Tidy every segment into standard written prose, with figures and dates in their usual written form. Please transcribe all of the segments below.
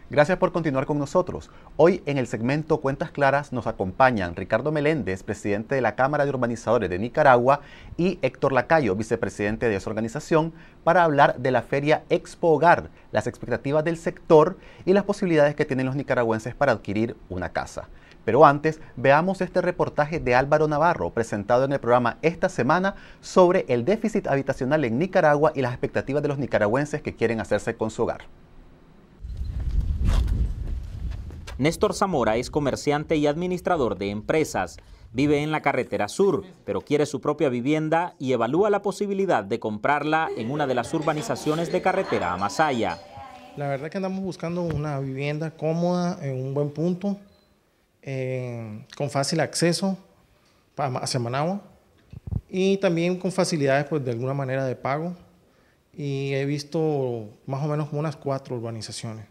Gracias por continuar con nosotros. Hoy en el segmento Cuentas Claras nos acompañan Ricardo Meléndez, presidente de la Cámara de Urbanizadores de Nicaragua, y Héctor Lacayo, vicepresidente de esa organización, para hablar de la feria Expo Hogar, las expectativas del sector y las posibilidades que tienen los nicaragüenses para adquirir una casa. Pero antes, veamos este reportaje de Álvaro Navarro, presentado en el programa esta semana, sobre el déficit habitacional en Nicaragua y las expectativas de los nicaragüenses que quieren hacerse con su hogar. Néstor Zamora es comerciante y administrador de empresas. Vive en la carretera sur, pero quiere su propia vivienda y evalúa la posibilidad de comprarla en una de las urbanizaciones de carretera a Masaya. La verdad que andamos buscando una vivienda cómoda, en un buen punto, con fácil acceso hacia Managua y también con facilidades pues, de alguna manera de pago. Y he visto más o menos como unas 4 urbanizaciones.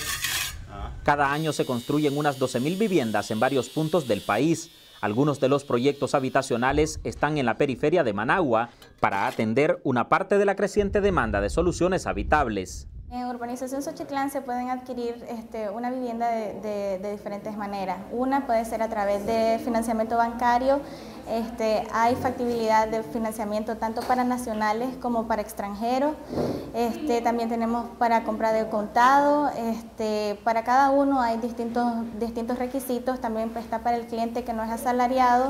Cada año se construyen unas 12.000 viviendas en varios puntos del país. Algunos de los proyectos habitacionales están en la periferia de Managua para atender una parte de la creciente demanda de soluciones habitables. En Urbanización Xochitlán se pueden adquirir una vivienda de diferentes maneras. Una puede ser a través de financiamiento bancario. Hay factibilidad de financiamiento tanto para nacionales como para extranjeros. También tenemos para compra de contado. Para cada uno hay distintos requisitos. También está para el cliente que no es asalariado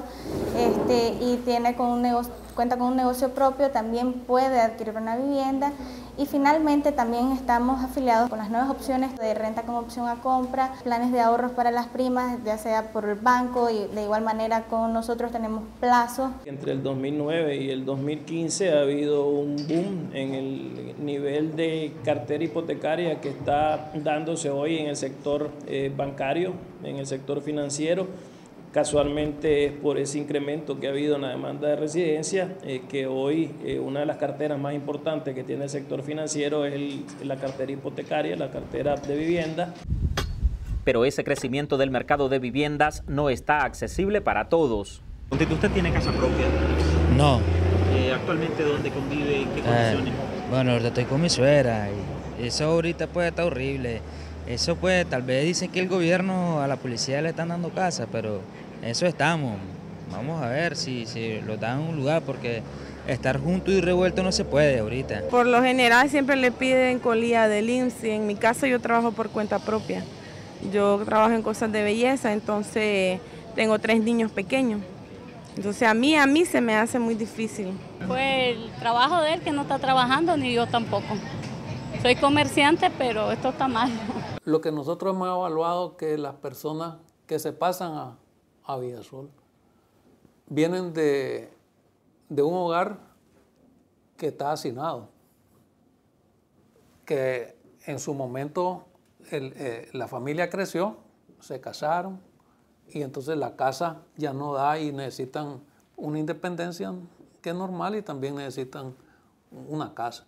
y cuenta con un negocio propio, también puede adquirir una vivienda. Y finalmente también estamos afiliados con las nuevas opciones de renta como opción a compra, planes de ahorros para las primas, ya sea por el banco, y de igual manera con nosotros tenemos plazos. Entre el 2009 y el 2015 ha habido un boom en el nivel de cartera hipotecaria que está dándose hoy en el sector bancario, en el sector financiero. Casualmente es por ese incremento que ha habido en la demanda de residencia, que hoy una de las carteras más importantes que tiene el sector financiero es la cartera hipotecaria, la cartera de vivienda. Pero ese crecimiento del mercado de viviendas no está accesible para todos. ¿Usted tiene casa propia? No. ¿Actualmente dónde convive? ¿En qué condiciones? Bueno, ahorita estoy con mi suegra y eso ahorita puede estar horrible. Eso pues, tal vez dicen que el gobierno a la policía le están dando casa, pero eso estamos. Vamos a ver si lo dan en un lugar, porque estar juntos y revueltos no se puede ahorita. Por lo general siempre le piden colilla del IMSS y en mi caso yo trabajo por cuenta propia. Yo trabajo en cosas de belleza, entonces tengo 3 niños pequeños. Entonces a mí se me hace muy difícil. Fue el trabajo de él que no está trabajando, ni yo tampoco. Soy comerciante, pero esto está mal. Lo que nosotros hemos evaluado que las personas que se pasan a Villasol vienen de un hogar que está hacinado, que en su momento la familia creció, se casaron y entonces la casa ya no da y necesitan una independencia que es normal y también necesitan una casa.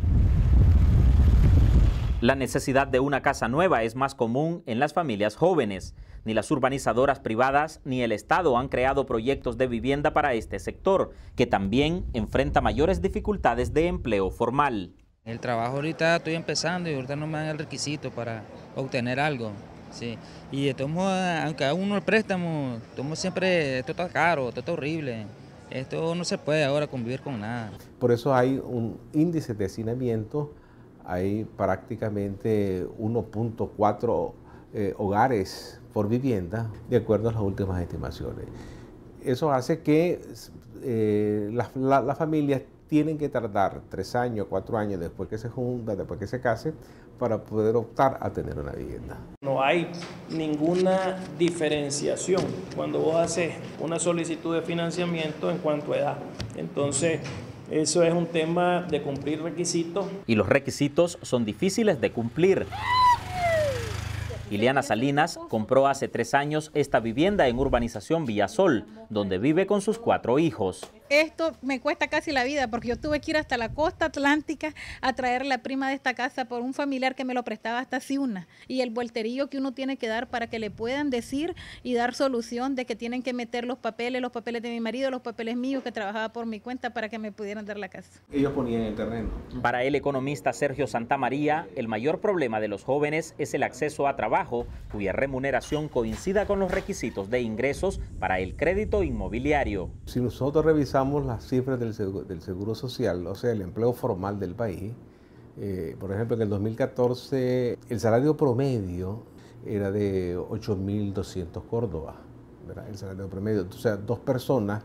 La necesidad de una casa nueva es más común en las familias jóvenes. Ni las urbanizadoras privadas ni el Estado han creado proyectos de vivienda para este sector, que también enfrenta mayores dificultades de empleo formal. El trabajo ahorita estoy empezando y ahorita no me dan el requisito para obtener algo. Sí. Y de todos modos, aunque a uno el préstamo, siempre esto está caro, esto está horrible. Esto no se puede ahora convivir con nada. Por eso hay un índice de hacinamiento. Hay prácticamente 1.4 hogares por vivienda, de acuerdo a las últimas estimaciones. Eso hace que las familias tienen que tardar 3 años, 4 años después que se juntan, después que se casen, para poder optar a tener una vivienda. No hay ninguna diferenciación cuando vos haces una solicitud de financiamiento en cuanto a edad. Entonces, eso es un tema de cumplir requisitos. Y los requisitos son difíciles de cumplir. Ileana Salinas compró hace 3 años esta vivienda en Urbanización Villasol, donde vive con sus 4 hijos. Esto me cuesta casi la vida porque yo tuve que ir hasta la costa atlántica a traer la prima de esta casa por un familiar que me lo prestaba hasta Ciuna, y el vuelterillo que uno tiene que dar para que le puedan decir y dar solución de que tienen que meter los papeles de mi marido, los papeles míos que trabajaba por mi cuenta para que me pudieran dar la casa. Ellos ponían el terreno. Para el economista Sergio Santamaría, el mayor problema de los jóvenes es el acceso a trabajo cuya remuneración coincida con los requisitos de ingresos para el crédito inmobiliario. Si nosotros revisamos las cifras del seguro social, o sea, el empleo formal del país, por ejemplo, en el 2014 el salario promedio era de 8.200 córdobas, ¿verdad? El salario promedio, o sea, dos personas,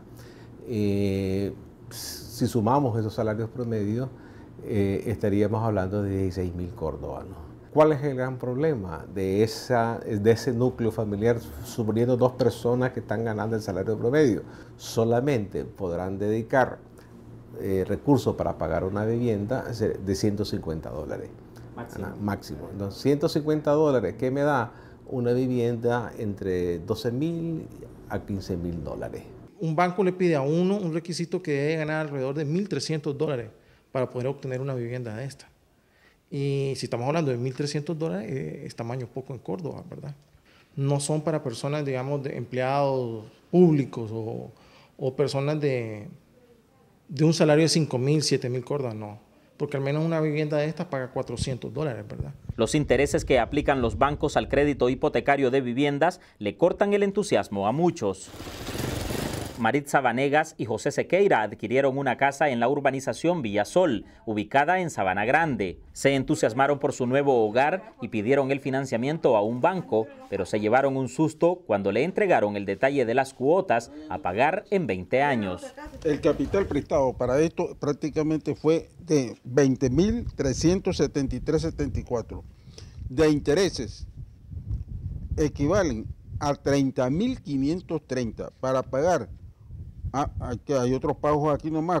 si sumamos esos salarios promedios, estaríamos hablando de 16.000 córdobas, ¿no? ¿Cuál es el gran problema de ese núcleo familiar, suponiendo dos personas que están ganando el salario promedio? Solamente podrán dedicar recursos para pagar una vivienda de $150. Máximo. Entonces, $150, ¿qué me da una vivienda entre $12.000 a $15.000? Un banco le pide a uno un requisito que debe ganar alrededor de $1.300 para poder obtener una vivienda de esta. Y si estamos hablando de $1.300, es tamaño poco en Córdoba, ¿verdad? No son para personas, digamos, de empleados públicos o personas de un salario de 5.000, 7.000 córdobas, no. Porque al menos una vivienda de estas paga $400, ¿verdad? Los intereses que aplican los bancos al crédito hipotecario de viviendas le cortan el entusiasmo a muchos. Maritza Vanegas y José Sequeira adquirieron una casa en la urbanización Villasol, ubicada en Sabana Grande. Se entusiasmaron por su nuevo hogar y pidieron el financiamiento a un banco, pero se llevaron un susto cuando le entregaron el detalle de las cuotas a pagar en 20 años. El capital prestado para esto prácticamente fue de 20.373.74. De intereses equivalen a 30.530 para pagar. Hay otros pagos aquí nomás,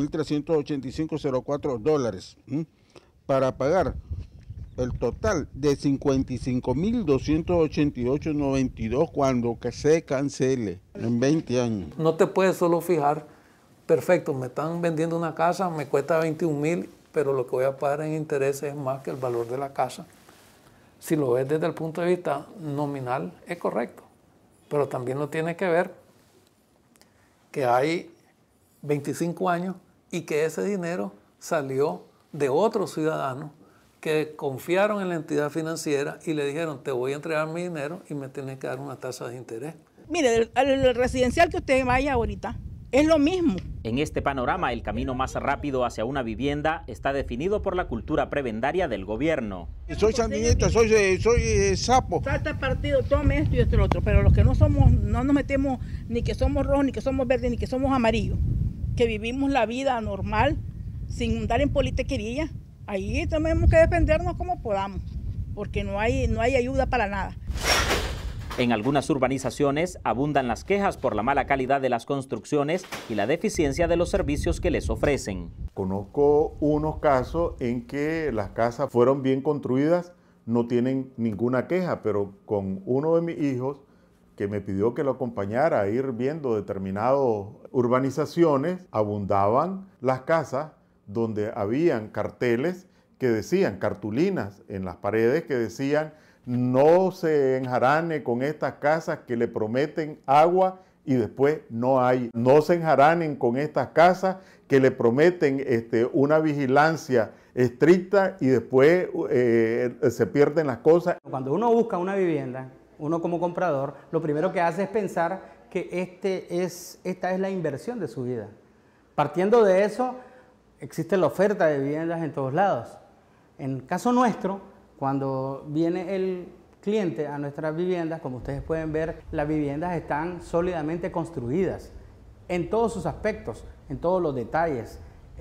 $4.385.04 para pagar el total de 55.288.92 cuando que se cancele en 20 años. No te puedes solo fijar, perfecto, me están vendiendo una casa, me cuesta 21.000, pero lo que voy a pagar en intereses es más que el valor de la casa. Si lo ves desde el punto de vista nominal, es correcto, pero también lo tienes que ver que hay 25 años y que ese dinero salió de otros ciudadanos que confiaron en la entidad financiera y le dijeron, te voy a entregar mi dinero y me tienes que dar una tasa de interés. Mire, el residencial que usted vaya ahorita es lo mismo. En este panorama, el camino más rápido hacia una vivienda está definido por la cultura prebendaria del gobierno. Soy sandinista, soy sapo. Salta partido, tome esto y esto y lo otro, pero los que no somos, no nos metemos ni que somos rojos, ni que somos verdes, ni que somos amarillos, que vivimos la vida normal, sin andar en politiquería, ahí tenemos que defendernos como podamos, porque no hay ayuda para nada. En algunas urbanizaciones abundan las quejas por la mala calidad de las construcciones y la deficiencia de los servicios que les ofrecen. Conozco unos casos en que las casas fueron bien construidas, no tienen ninguna queja, pero con uno de mis hijos que me pidió que lo acompañara a ir viendo determinadas urbanizaciones, abundaban las casas donde habían carteles que decían, cartulinas en las paredes que decían, no se enjarane con estas casas que le prometen agua y después no hay. No se enjaranen con estas casas que le prometen una vigilancia estricta y después se pierden las cosas. Cuando uno busca una vivienda, uno como comprador, lo primero que hace es pensar que esta es la inversión de su vida. Partiendo de eso, existe la oferta de viviendas en todos lados. En el caso nuestro, cuando viene el cliente a nuestras viviendas, como ustedes pueden ver, las viviendas están sólidamente construidas en todos sus aspectos, en todos los detalles,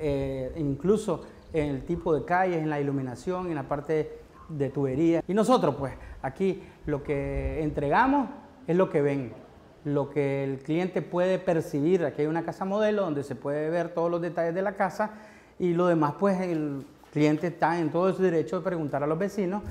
incluso en el tipo de calles, en la iluminación, en la parte de tubería. Y nosotros, pues, aquí lo que entregamos es lo que ven, lo que el cliente puede percibir. Aquí hay una casa modelo donde se puede ver todos los detalles de la casa y lo demás, pues, el cliente está en todo su derecho de preguntar a los vecinos.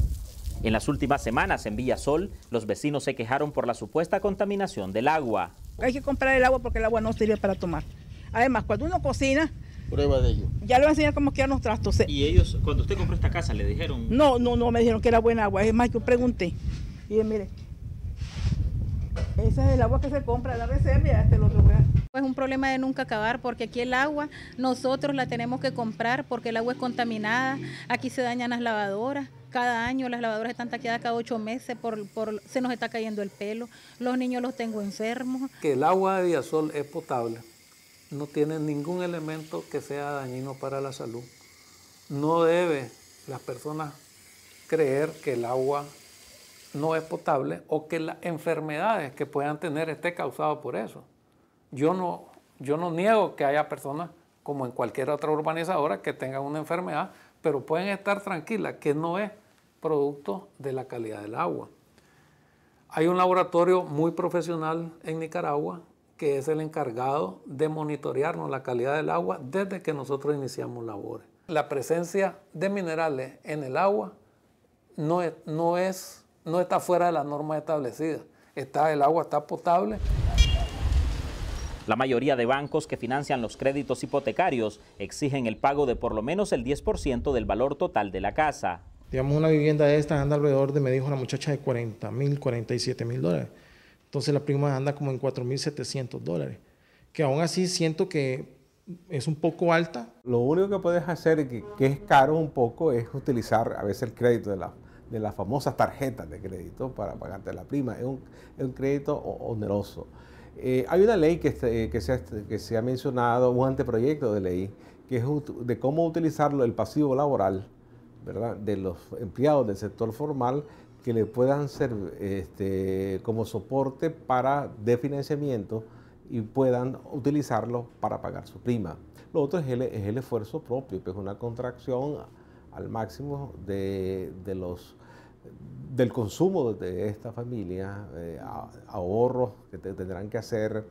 En las últimas semanas en Villasol, los vecinos se quejaron por la supuesta contaminación del agua. Hay que comprar el agua porque el agua no sirve para tomar. Además, cuando uno cocina, prueba de ello. Ya le voy a enseñar cómo quedan los trastos. ¿Y ellos, cuando usted compró esta casa, le dijeron? No, me dijeron que era buena agua. Es más, yo pregunté. Y mire, esa es el agua que se compra, la reserva y este es el otro lugar. Es un problema de nunca acabar porque aquí el agua nosotros la tenemos que comprar porque el agua es contaminada. Aquí se dañan las lavadoras. Cada año las lavadoras están taqueadas cada 8 meses, se nos está cayendo el pelo. Los niños los tengo enfermos. Que el agua de Villasol es potable. No tiene ningún elemento que sea dañino para la salud. No debe las personas creer que el agua no es potable o que las enfermedades que puedan tener esté causado por eso. Yo no niego que haya personas, como en cualquier otra urbanizadora, que tengan una enfermedad, pero pueden estar tranquilas que no es producto de la calidad del agua. Hay un laboratorio muy profesional en Nicaragua que es el encargado de monitorearnos la calidad del agua desde que nosotros iniciamos labores. La presencia de minerales en el agua no está fuera de la norma establecida. El agua está potable. La mayoría de bancos que financian los créditos hipotecarios exigen el pago de por lo menos el 10% del valor total de la casa. Digamos, una vivienda de esta anda alrededor de, me dijo una muchacha, de $40,000, $47,000. Entonces la prima anda como en $4,700, que aún así siento que es un poco alta. Lo único que puedes hacer, que es caro un poco, es utilizar a veces el crédito de las famosas tarjetas de crédito para pagarte la prima. Es un crédito oneroso. Hay una ley que se ha mencionado, un anteproyecto de ley, que es de cómo utilizarlo el pasivo laboral, ¿verdad?, de los empleados del sector formal, que le puedan ser como soporte de financiamiento y puedan utilizarlo para pagar su prima. Lo otro es el esfuerzo propio, que es una contracción al máximo del consumo de esta familia, ahorros que tendrán que hacer,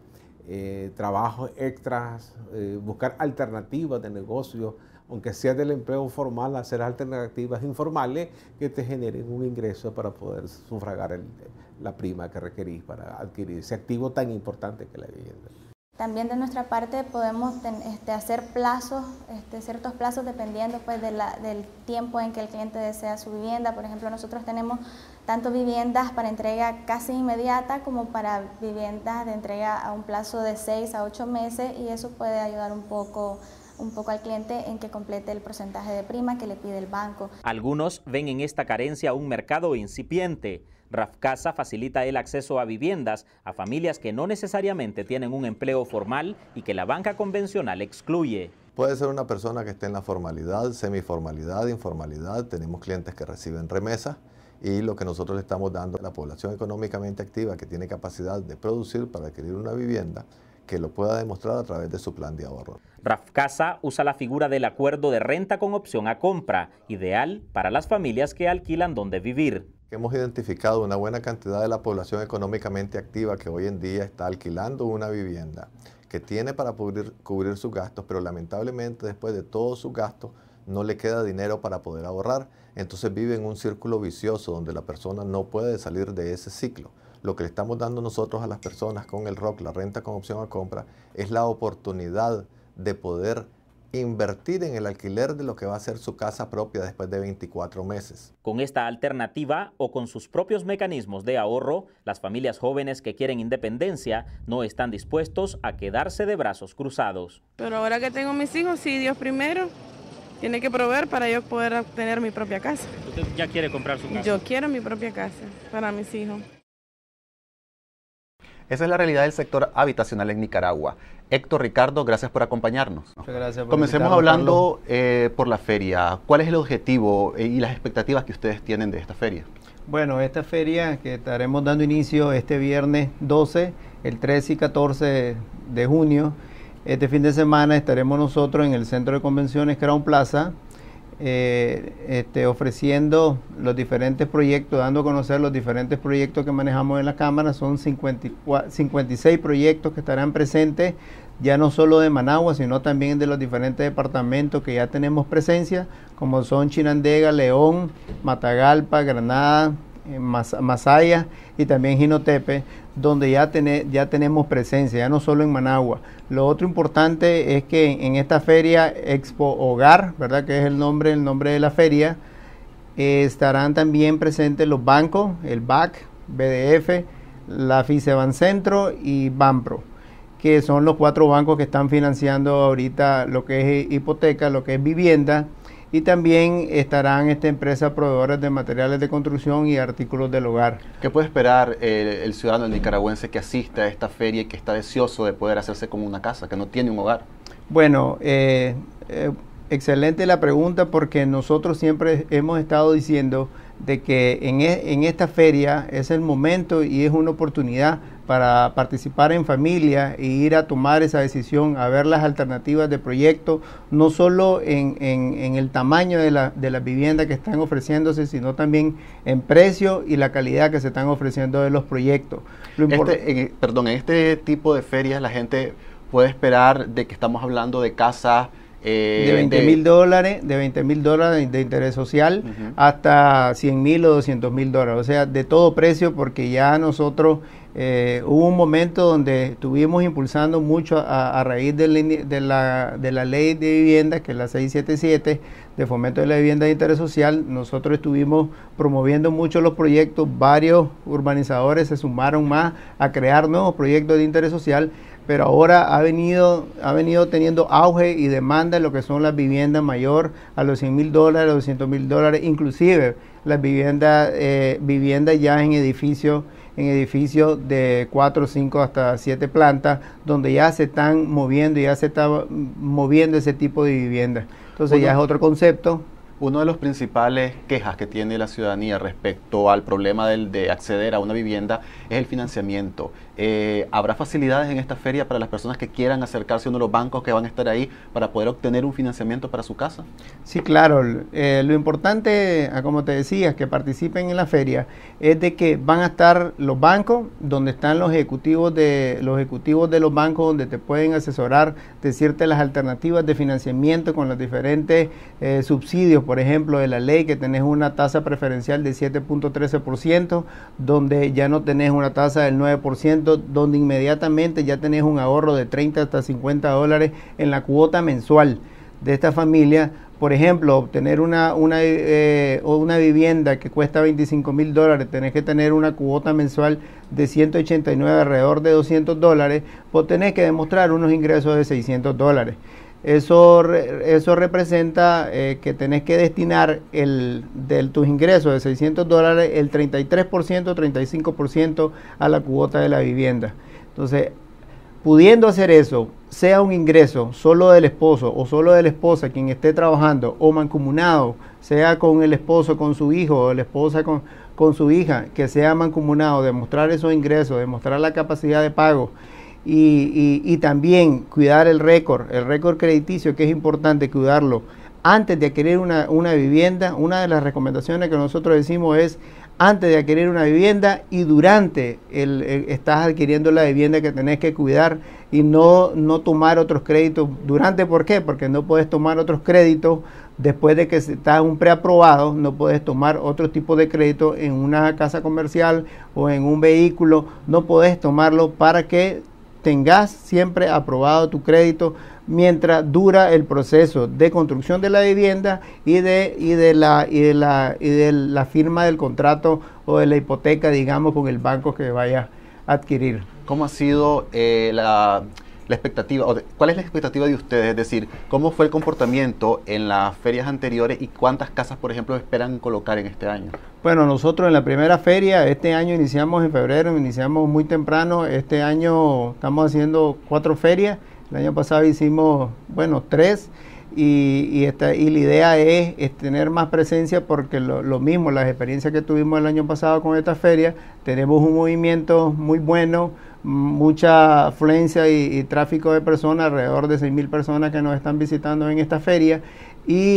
trabajos extras, buscar alternativas de negocio, aunque sea del empleo formal, hacer alternativas informales que te generen un ingreso para poder sufragar la prima que requerís para adquirir ese activo tan importante que es la vivienda. También de nuestra parte podemos hacer plazos, ciertos plazos dependiendo pues, del tiempo en que el cliente desea su vivienda. Por ejemplo, nosotros tenemos tanto viviendas para entrega casi inmediata como para viviendas de entrega a un plazo de 6 a 8 meses y eso puede ayudar un poco al cliente en que complete el porcentaje de prima que le pide el banco. Algunos ven en esta carencia un mercado incipiente. Rafcasa facilita el acceso a viviendas a familias que no necesariamente tienen un empleo formal y que la banca convencional excluye. Puede ser una persona que esté en la formalidad, semiformalidad, informalidad. Tenemos clientes que reciben remesas y lo que nosotros le estamos dando a la población económicamente activa que tiene capacidad de producir para adquirir una vivienda, que lo pueda demostrar a través de su plan de ahorro. Rafcasa usa la figura del acuerdo de renta con opción a compra, ideal para las familias que alquilan donde vivir. Hemos identificado una buena cantidad de la población económicamente activa que hoy en día está alquilando una vivienda, que tiene para cubrir sus gastos, pero lamentablemente después de todos sus gastos no le queda dinero para poder ahorrar. Entonces vive en un círculo vicioso donde la persona no puede salir de ese ciclo. Lo que le estamos dando nosotros a las personas con el ROC, la renta con opción a compra, es la oportunidad de poder invertir en el alquiler de lo que va a ser su casa propia después de 24 meses. Con esta alternativa o con sus propios mecanismos de ahorro, las familias jóvenes que quieren independencia no están dispuestos a quedarse de brazos cruzados. Pero ahora que tengo mis hijos, sí, Dios primero, tiene que proveer para yo poder obtener mi propia casa. ¿Usted ya quiere comprar su casa? Yo quiero mi propia casa para mis hijos. Esa es la realidad del sector habitacional en Nicaragua. Héctor, Ricardo, gracias por acompañarnos. Muchas gracias por Comencemos hablando por la feria. ¿Cuál es el objetivo y las expectativas que ustedes tienen de esta feria? Bueno, esta feria que estaremos dando inicio este viernes 12, el 13 y 14 de junio. Este fin de semana estaremos nosotros en el Centro de Convenciones Crown Plaza, ofreciendo los diferentes proyectos, dando a conocer los diferentes proyectos que manejamos en la Cámara. Son 56 proyectos que estarán presentes, ya no solo de Managua, sino también de los diferentes departamentos que ya tenemos presencia, como son Chinandega, León, Matagalpa, Granada, Masaya y también Jinotepe, donde ya tenemos presencia, ya no solo en Managua. Lo otro importante es que en esta feria Expo Hogar, ¿verdad?, que es el nombre de la feria, estarán también presentes los bancos, el BAC, BDF, la Ficebancentro y Banpro, que son los 4 bancos que están financiando ahorita lo que es hipoteca, lo que es vivienda, y también estarán empresas proveedoras de materiales de construcción y artículos del hogar. ¿Qué puede esperar el ciudadano nicaragüense que asiste a esta feria y que está deseoso de poder hacerse con una casa, que no tiene un hogar? Bueno, excelente la pregunta, porque nosotros siempre hemos estado diciendo de que en esta feria es el momento y es una oportunidad para participar en familia e ir a tomar esa decisión, a ver las alternativas de proyecto, no solo en el tamaño de las viviendas que están ofreciéndose, sino también en precio y la calidad que se están ofreciendo de los proyectos. En este tipo de ferias la gente puede esperar de que estamos hablando de casas de $20,000 de interés social, hasta $100,000 o $200,000, o sea, de todo precio, porque ya nosotros hubo un momento donde estuvimos impulsando mucho a raíz de la ley de vivienda, que es la 677, de fomento de la vivienda de interés social. Nosotros estuvimos promoviendo mucho los proyectos, varios urbanizadores se sumaron más a crear nuevos proyectos de interés social, pero ahora ha venido teniendo auge y demanda lo que son las viviendas mayor a los $100,000, $200,000, inclusive las viviendas ya en edificios de 4, 5 hasta 7 plantas, donde ya se están moviendo y ya se está moviendo ese tipo de viviendas. Entonces ya es otro concepto. Uno de los principales quejas que tiene la ciudadanía respecto al problema de acceder a una vivienda es el financiamiento. ¿Habrá facilidades en esta feria para las personas que quieran acercarse a uno de los bancos que van a estar ahí para poder obtener un financiamiento para su casa? Sí, claro. Lo importante, como te decía, que participen en la feria, es de que van a estar los bancos, donde están los ejecutivos de los bancos, donde te pueden asesorar, decirte las alternativas de financiamiento con los diferentes subsidios, por ejemplo, de la ley, que tenés una tasa preferencial de 7.13%, donde ya no tenés una tasa del 9%, donde inmediatamente ya tenés un ahorro de $30 hasta $50 en la cuota mensual de esta familia. Por ejemplo, obtener una vivienda que cuesta $25,000, tenés que tener una cuota mensual de 189, alrededor de $200, pues tenés que demostrar unos ingresos de $600. Eso representa que tenés que destinar de tus ingresos de $600, el 33%, 35% a la cuota de la vivienda. Entonces, pudiendo hacer eso, sea un ingreso solo del esposo o solo de la esposa quien esté trabajando, o mancomunado, sea con el esposo, con su hijo, o la esposa con su hija, que sea mancomunado, demostrar esos ingresos, demostrar la capacidad de pago, y también cuidar el récord crediticio, que es importante cuidarlo antes de adquirir una vivienda. Una de las recomendaciones que nosotros decimos es antes de adquirir una vivienda y durante estás adquiriendo la vivienda, que tenés que cuidar y no tomar otros créditos durante. ¿Por qué? Porque no puedes tomar otros créditos después de que estás un preaprobado. No puedes tomar otro tipo de crédito en una casa comercial o en un vehículo. No puedes tomarlo para que tengas siempre aprobado tu crédito mientras dura el proceso de construcción de la vivienda y de la firma del contrato o de la hipoteca, digamos, con el banco que vaya a adquirir. ¿Cómo ha sido la expectativa, cuál es la expectativa de ustedes? Es decir, ¿cómo fue el comportamiento en las ferias anteriores y cuántas casas, por ejemplo, esperan colocar en este año? Bueno, nosotros en la primera feria, este año iniciamos en febrero, iniciamos muy temprano. Este año estamos haciendo 4 ferias. El año pasado hicimos, 3, y la idea es tener más presencia, porque lo mismo, las experiencias que tuvimos el año pasado con esta feria, tenemos un movimiento muy bueno, mucha afluencia y tráfico de personas, alrededor de 6,000 personas que nos están visitando en esta feria, y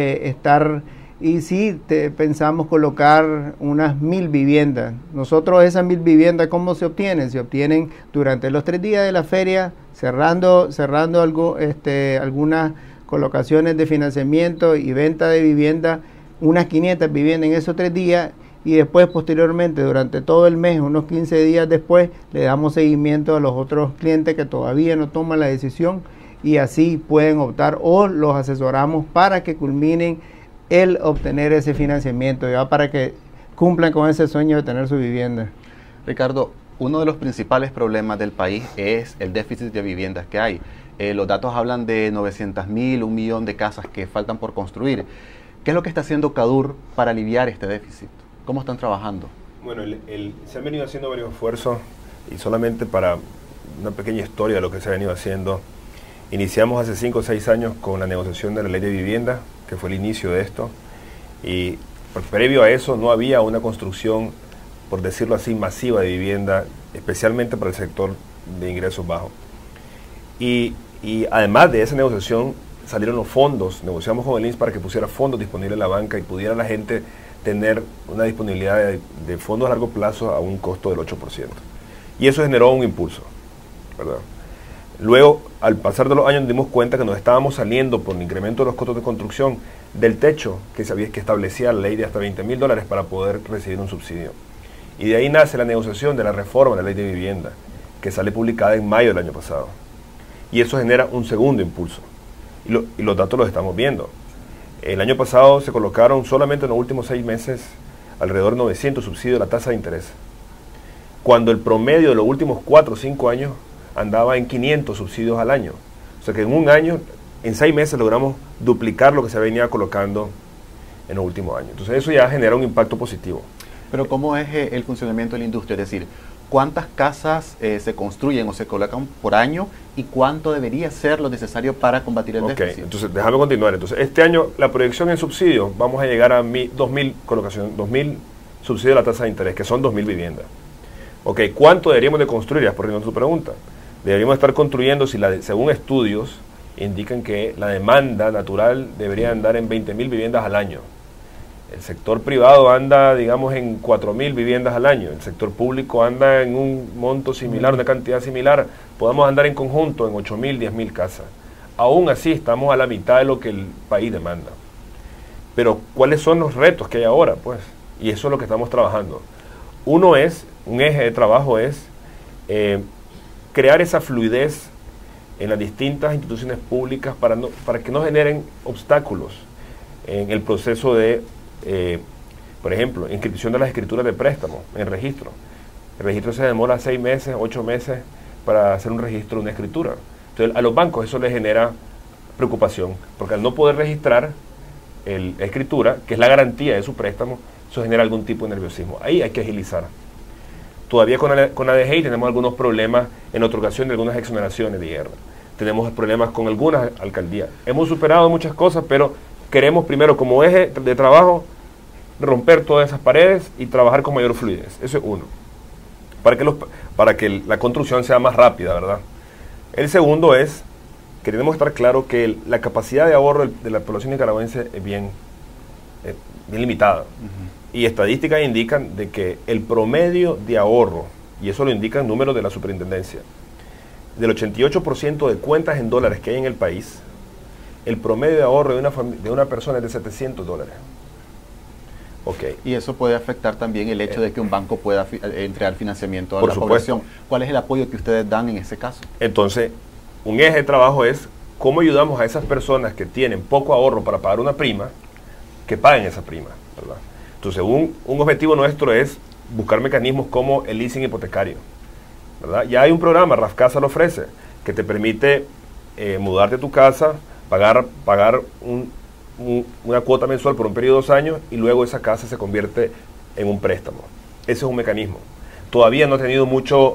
pensamos colocar unas 1,000 viviendas. Nosotros esas 1,000 viviendas, ¿cómo se obtienen? Se obtienen durante los 3 días de la feria, cerrando algunas colocaciones de financiamiento y venta de vivienda, unas 500 viviendas en esos 3 días, y después posteriormente durante todo el mes, unos 15 días después, le damos seguimiento a los otros clientes que todavía no toman la decisión y así pueden optar o los asesoramos para que culminen el obtener ese financiamiento, ya para que cumplan con ese sueño de tener su vivienda. Ricardo, uno de los principales problemas del país es el déficit de viviendas que hay. Los datos hablan de 900.000, 1 millón de casas que faltan por construir. ¿Qué es lo que está haciendo CADUR para aliviar este déficit? ¿Cómo están trabajando? Bueno, se han venido haciendo varios esfuerzos y solamente para una pequeña historia de lo que se ha venido haciendo. Iniciamos hace 5 o 6 años con la negociación de la ley de vivienda, que fue el inicio de esto, y previo a eso no había una construcción, por decirlo así, masiva de vivienda, especialmente para el sector de ingresos bajos. Y además de esa negociación salieron los fondos, negociamos con el INSS para que pusiera fondos disponibles en la banca y pudiera la gente tener una disponibilidad de fondos a largo plazo a un costo del 8%. Y eso generó un impulso, ¿verdad? Luego, al pasar de los años, nos dimos cuenta que nos estábamos saliendo por el incremento de los costos de construcción del techo que establecía la ley de hasta $20.000 para poder recibir un subsidio. Y de ahí nace la negociación de la reforma de la ley de vivienda, que sale publicada en mayo del año pasado. Y eso genera un segundo impulso. Y los datos los estamos viendo. El año pasado se colocaron solamente en los últimos 6 meses alrededor de 900 subsidios de la tasa de interés, cuando el promedio de los últimos 4 o 5 años andaba en 500 subsidios al año. O sea que en un año, en 6 meses logramos duplicar lo que se venía colocando en los últimos años. Entonces eso ya genera un impacto positivo. Pero ¿cómo es el funcionamiento de la industria? Es decir, ¿cuántas casas se construyen o se colocan por año y cuánto debería ser lo necesario para combatir el déficit? Entonces déjame continuar. Entonces este año la proyección en subsidios vamos a llegar a 2.000 colocaciones, 2.000 subsidios de la tasa de interés, que son 2.000 viviendas. ¿Cuánto deberíamos de construir? Ya respondiendo a tu pregunta. Deberíamos estar construyendo, según estudios, indican que la demanda natural debería andar en 20.000 viviendas al año. El sector privado anda, digamos, en 4.000 viviendas al año. El sector público anda en un monto similar, una cantidad similar. Podemos andar en conjunto en 8.000, 10.000 casas. Aún así, estamos a la mitad de lo que el país demanda. Pero, ¿cuáles son los retos que hay ahora? Pues, y eso es lo que estamos trabajando. Un eje de trabajo es crear esa fluidez en las distintas instituciones públicas para que no generen obstáculos en el proceso de, por ejemplo, inscripción de las escrituras de préstamo en el registro. El registro se demora 6 meses, 8 meses para hacer un registro de una escritura. Entonces, a los bancos eso les genera preocupación, porque al no poder registrar la escritura, que es la garantía de su préstamo, eso genera algún tipo de nerviosismo. Ahí hay que agilizar. Todavía con la DGI tenemos algunos problemas en otorgación de algunas exoneraciones de IR. Tenemos problemas con algunas alcaldías. Hemos superado muchas cosas, pero queremos primero, como eje de trabajo, romper todas esas paredes y trabajar con mayor fluidez. Eso es uno. Para que la construcción sea más rápida, ¿verdad? El segundo es que tenemos que estar claro que la capacidad de ahorro de la población nicaragüense es bien limitada. Y estadísticas indican de que el promedio de ahorro, y eso lo indican números de la superintendencia, del 88% de cuentas en dólares que hay en el país, el promedio de ahorro de una persona es de $700. Y eso puede afectar también el hecho de que un banco pueda entregar financiamiento a la población. ¿Cuál es el apoyo que ustedes dan en ese caso? Entonces, un eje de trabajo es cómo ayudamos a esas personas que tienen poco ahorro para pagar una prima, que paguen esa prima, ¿verdad? Entonces, un objetivo nuestro es buscar mecanismos como el leasing hipotecario, ¿verdad? Ya hay un programa, Rafcasa lo ofrece, que te permite mudarte a tu casa, pagar una cuota mensual por un periodo de 2 años y luego esa casa se convierte en un préstamo. Ese es un mecanismo. Todavía no ha tenido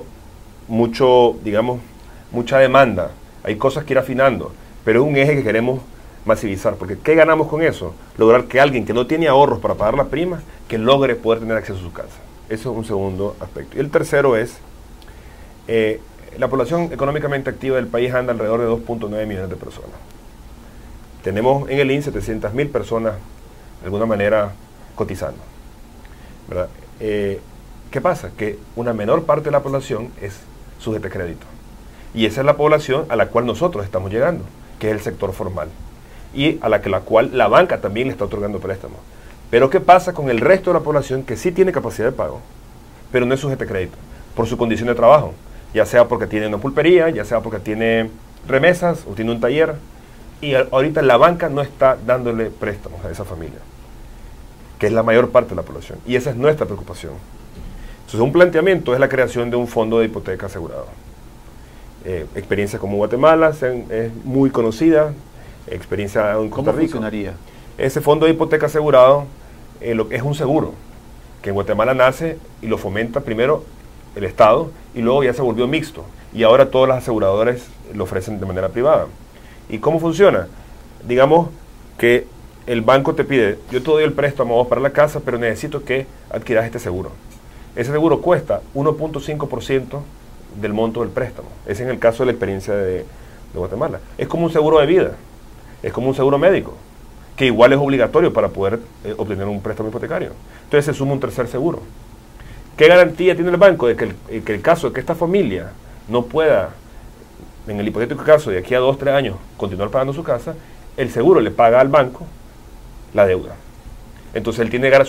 mucha demanda. Hay cosas que ir afinando, pero es un eje que queremos masivizar, porque ¿qué ganamos con eso? Lograr que alguien que no tiene ahorros para pagar la prima, que logre poder tener acceso a su casa. Eso es un segundo aspecto. Y el tercero es, la población económicamente activa del país anda alrededor de 2.9 millones de personas. Tenemos en el INSS 700.000 personas, de alguna manera, cotizando, ¿verdad? ¿Qué pasa? Que una menor parte de la población es sujeta a crédito. Y esa es la población a la cual nosotros estamos llegando, que es el sector formal. Y a la cual la banca también le está otorgando préstamos. Pero ¿qué pasa con el resto de la población que sí tiene capacidad de pago, pero no es sujeto a crédito, por su condición de trabajo? Ya sea porque tiene una pulpería, ya sea porque tiene remesas o tiene un taller, y ahorita la banca no está dándole préstamos a esa familia, que es la mayor parte de la población, y esa es nuestra preocupación. Entonces, un planteamiento es la creación de un fondo de hipoteca asegurado. Experiencias como Guatemala es muy conocida, experiencia en Costa Rica. ¿Cómo funcionaría? Ese fondo de hipoteca asegurado es un seguro que en Guatemala nace y lo fomenta primero el Estado y luego ya se volvió mixto y ahora todas las aseguradoras lo ofrecen de manera privada. ¿Y cómo funciona? Digamos que el banco te pide, yo te doy el préstamo para la casa, pero necesito que adquieras este seguro. Ese seguro cuesta 1.5% del monto del préstamo. Ese es en el caso de la experiencia de Guatemala. Es como un seguro de vida, es como un seguro médico, que igual es obligatorio para poder obtener un préstamo hipotecario. Entonces se suma un tercer seguro. ¿Qué garantía tiene el banco de que el caso de que esta familia no pueda, en el hipotético caso de aquí a 2 o 3 años, continuar pagando su casa? El seguro le paga al banco la deuda. Entonces él tiene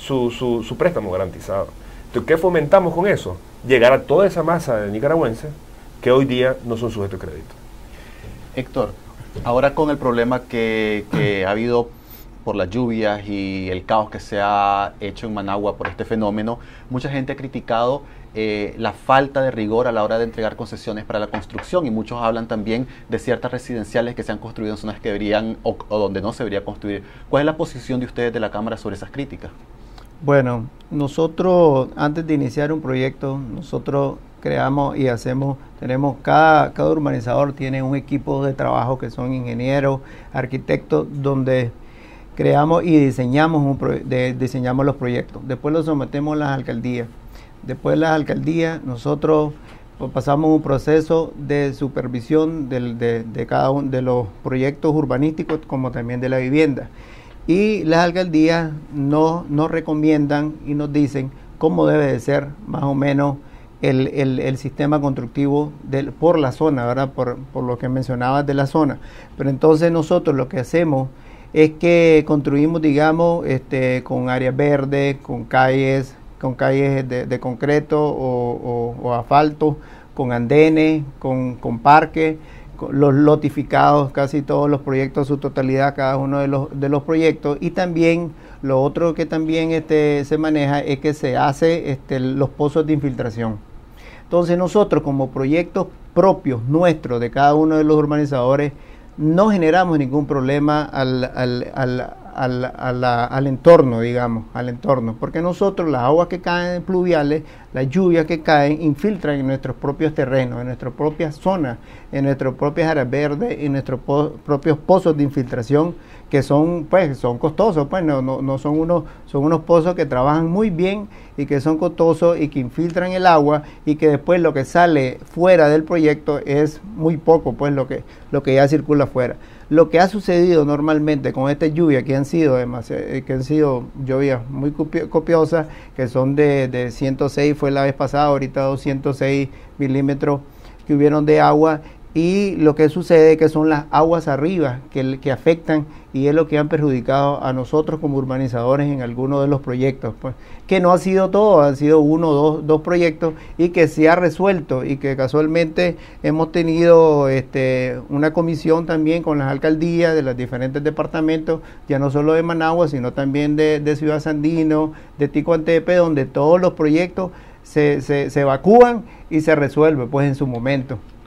su préstamo garantizado. Entonces, ¿qué fomentamos con eso? Llegar a toda esa masa de nicaragüenses que hoy día no son sujetos de crédito. Héctor, ahora con el problema que ha habido por las lluvias y el caos que se ha hecho en Managua por este fenómeno, mucha gente ha criticado la falta de rigor a la hora de entregar concesiones para la construcción, y muchos hablan también de ciertas residenciales que se han construido en zonas que deberían o donde no se debería construir. ¿Cuál es la posición de ustedes de la Cámara sobre esas críticas? Bueno, nosotros antes de iniciar un proyecto, nosotros creamos y tenemos cada urbanizador tiene un equipo de trabajo que son ingenieros, arquitectos, donde creamos y diseñamos los proyectos. Después los sometemos a las alcaldías. Después de las alcaldías nosotros pasamos un proceso de supervisión de cada uno de los proyectos urbanísticos como también de la vivienda. Y las alcaldías nos recomiendan y nos dicen cómo debe de ser más o menos el sistema constructivo por la zona, ¿verdad? Por lo que mencionabas de la zona. Pero entonces nosotros lo que hacemos es que construimos, digamos, con áreas verdes, con calles de concreto o asfalto, con andenes, con parques, los lotificados, casi todos los proyectos, su totalidad, cada uno de los proyectos. Y también lo otro que también se maneja es que se hace los pozos de infiltración. Entonces nosotros, como proyectos propios nuestros de cada uno de los urbanizadores, no generamos ningún problema al entorno, digamos, porque nosotros las aguas que caen pluviales, las lluvias que caen, infiltran en nuestros propios terrenos, en nuestras propias zonas, en nuestras propias áreas verdes, en nuestros propios pozos de infiltración, que son costosos, son unos pozos que trabajan muy bien y que son costosos y que infiltran el agua, y que después lo que sale fuera del proyecto es muy poco, lo que ya circula fuera. Lo que ha sucedido normalmente con estas lluvias que han sido lluvias muy copiosas, que son de 106 fue la vez pasada, ahorita 206 milímetros que hubieron de agua, y lo que sucede es que son las aguas arriba que afectan, y es lo que han perjudicado a nosotros como urbanizadores en algunos de los proyectos, que no ha sido todo, han sido uno o dos proyectos, y que se ha resuelto, y que casualmente hemos tenido una comisión también con las alcaldías de los diferentes departamentos, ya no solo de Managua, sino también de Ciudad Sandino, de Ticoantepe, donde todos los proyectos se evacúan y se resuelven en su momento.